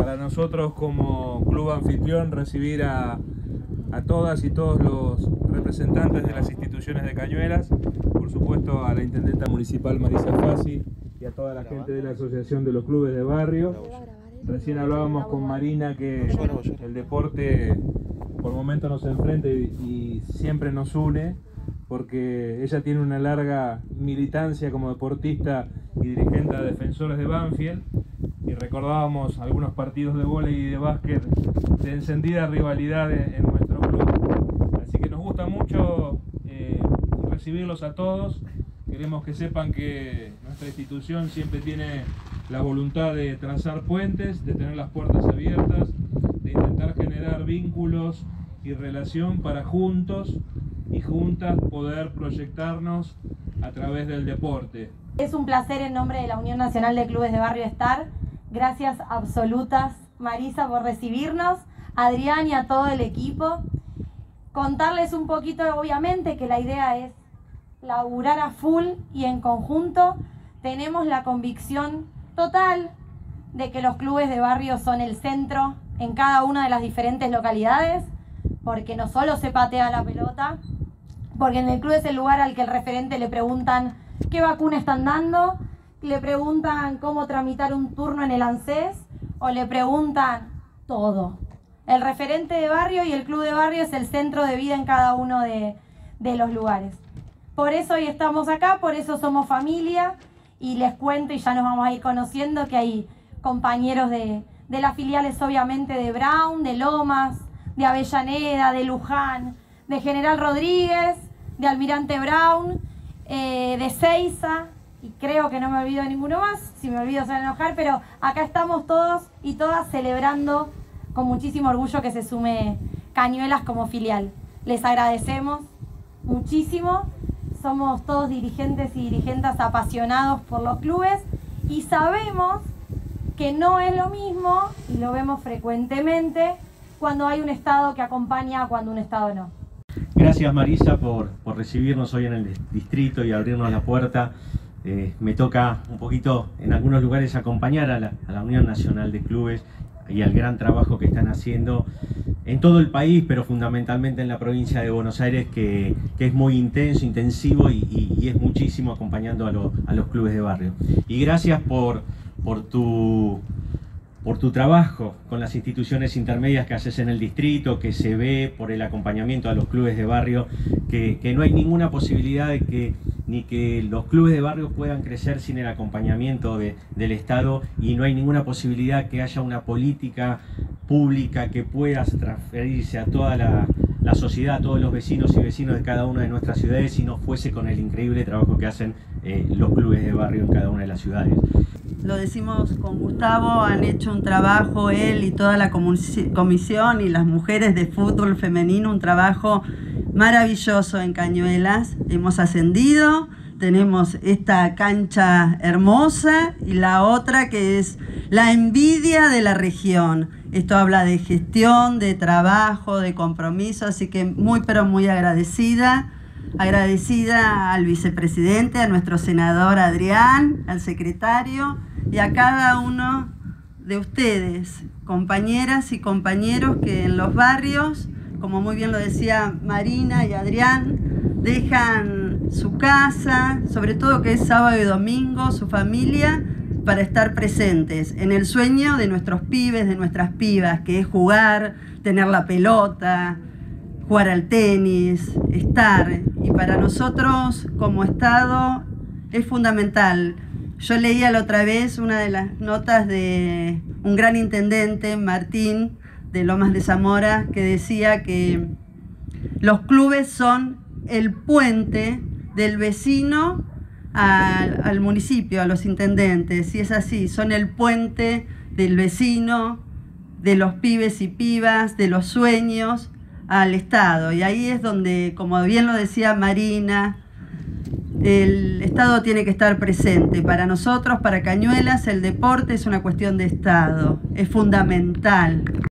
Para nosotros como club anfitrión recibir a todas y todos los representantes de las instituciones de Cañuelas, por supuesto a la intendenta municipal Marisa Fassi y a toda la gente de la Asociación de los Clubes de Barrio. Recién hablábamos con Marina que el deporte por momentos nos enfrenta y siempre nos une, porque ella tiene una larga militancia como deportista y dirigente de Defensores de Banfield, y recordábamos algunos partidos de vóley y de básquet de encendida rivalidad en nuestro club. Así que nos gusta mucho recibirlos a todos. Queremos que sepan que nuestra institución siempre tiene la voluntad de trazar puentes, de tener las puertas abiertas, de intentar generar vínculos y relación para juntos y juntas poder proyectarnos a través del deporte. Es un placer en nombre de la Unión Nacional de Clubes de Barrio estar. Gracias absolutas, Marisa, por recibirnos, Adrián y a todo el equipo. Contarles un poquito, obviamente, que la idea es laburar a full y en conjunto. Tenemos la convicción total de que los clubes de barrio son el centro en cada una de las diferentes localidades, porque no solo se patea la pelota, porque en el club es el lugar al que el referente le preguntan qué vacuna están dando, le preguntan cómo tramitar un turno en el ANSES o le preguntan todo. El referente de barrio y el club de barrio es el centro de vida en cada uno de los lugares. Por eso hoy estamos acá, por eso somos familia, y les cuento, y ya nos vamos a ir conociendo, que hay compañeros de las filiales obviamente de Brown, de Lomas, de Avellaneda, de Luján, de General Rodríguez, de Almirante Brown, de Seiza, y creo que no me olvido de ninguno más. Si me olvido se van a enojar, pero acá estamos todos y todas celebrando con muchísimo orgullo que se sume Cañuelas como filial. Les agradecemos muchísimo. Somos todos dirigentes y dirigentas apasionados por los clubes y sabemos que no es lo mismo, y lo vemos frecuentemente, cuando hay un Estado que acompaña a cuando un Estado no. Gracias, Marisa, por recibirnos hoy en el distrito y abrirnos la puerta. Me toca un poquito en algunos lugares acompañar a la Unión Nacional de Clubes y al gran trabajo que están haciendo en todo el país, pero fundamentalmente en la provincia de Buenos Aires, que es muy intensivo y es muchísimo acompañando a los clubes de barrio. Y gracias por tu trabajo con las instituciones intermedias que haces en el distrito, que se ve por el acompañamiento a los clubes de barrio, que no hay ninguna posibilidad de que los clubes de barrio puedan crecer sin el acompañamiento del Estado, y no hay ninguna posibilidad que haya una política pública que pueda transferirse a toda la sociedad, a todos los vecinos y vecinos de cada una de nuestras ciudades, si no fuese con el increíble trabajo que hacen los clubes de barrio en cada una de las ciudades. Lo decimos con Gustavo, han hecho un trabajo, él y toda la comisión y las mujeres de fútbol femenino, un trabajo maravilloso en Cañuelas. Hemos ascendido, tenemos esta cancha hermosa y la otra que es la envidia de la región. Esto habla de gestión, de trabajo, de compromiso, así que muy pero muy agradecida. Agradecida al vicepresidente, a nuestro senador Adrián, al secretario y a cada uno de ustedes, compañeras y compañeros que en los barrios, como muy bien lo decía Marina y Adrián, dejan su casa, sobre todo que es sábado y domingo, su familia, para estar presentes en el sueño de nuestros pibes, de nuestras pibas, que es jugar, tener la pelota, jugar al tenis, estar. Y para nosotros como Estado es fundamental. Yo leía la otra vez una de las notas de un gran intendente, Martín, de Lomas de Zamora, que decía que los clubes son el puente del vecino al municipio, a los intendentes. Y es así, son el puente del vecino, de los pibes y pibas, de los sueños, al Estado. Y ahí es donde, como bien lo decía Marina, el Estado tiene que estar presente. Para nosotros, para Cañuelas, el deporte es una cuestión de Estado, es fundamental.